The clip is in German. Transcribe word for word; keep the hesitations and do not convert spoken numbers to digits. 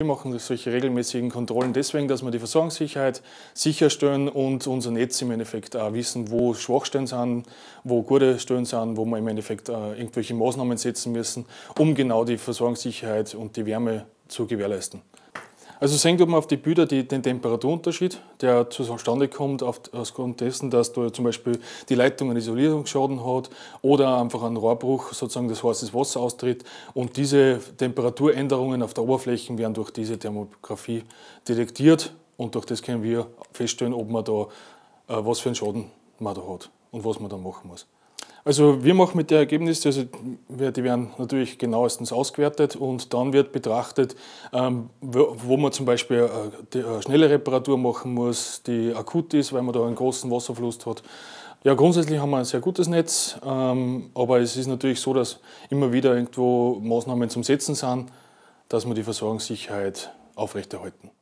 Wir machen solche regelmäßigen Kontrollen deswegen, dass wir die Versorgungssicherheit sicherstellen und unser Netz im Endeffekt auch wissen, wo Schwachstellen sind, wo gute Stellen sind, wo wir im Endeffekt äh, irgendwelche Maßnahmen setzen müssen, um genau die Versorgungssicherheit und die Wärme zu gewährleisten. Also sehen wir auf die Bilder die, den Temperaturunterschied, der zustande kommt auf, aufgrund dessen, dass da zum Beispiel die Leitung einen Isolierungsschaden hat oder einfach ein Rohrbruch, sozusagen das heißes Wasser austritt. Und diese Temperaturänderungen auf der Oberfläche werden durch diese Thermographie detektiert und durch das können wir feststellen, ob man da, äh, was für einen Schaden man da hat und was man da machen muss. Also wir machen mit den Ergebnissen, also die werden natürlich genauestens ausgewertet und dann wird betrachtet, ähm, wo man zum Beispiel eine schnelle Reparatur machen muss, die akut ist, weil man da einen großen Wasserfluss hat. Ja, grundsätzlich haben wir ein sehr gutes Netz, ähm, aber es ist natürlich so, dass immer wieder irgendwo Maßnahmen zum Setzen sind, dass wir die Versorgungssicherheit aufrechterhalten.